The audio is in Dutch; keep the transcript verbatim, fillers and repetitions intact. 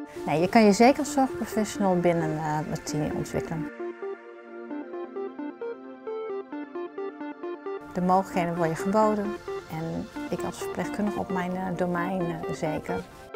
Nee, je kan je zeker als zorgprofessional binnen uh, het team ontwikkelen. De mogelijkheden worden geboden en ik als verpleegkundige op mijn uh, domein uh, zeker.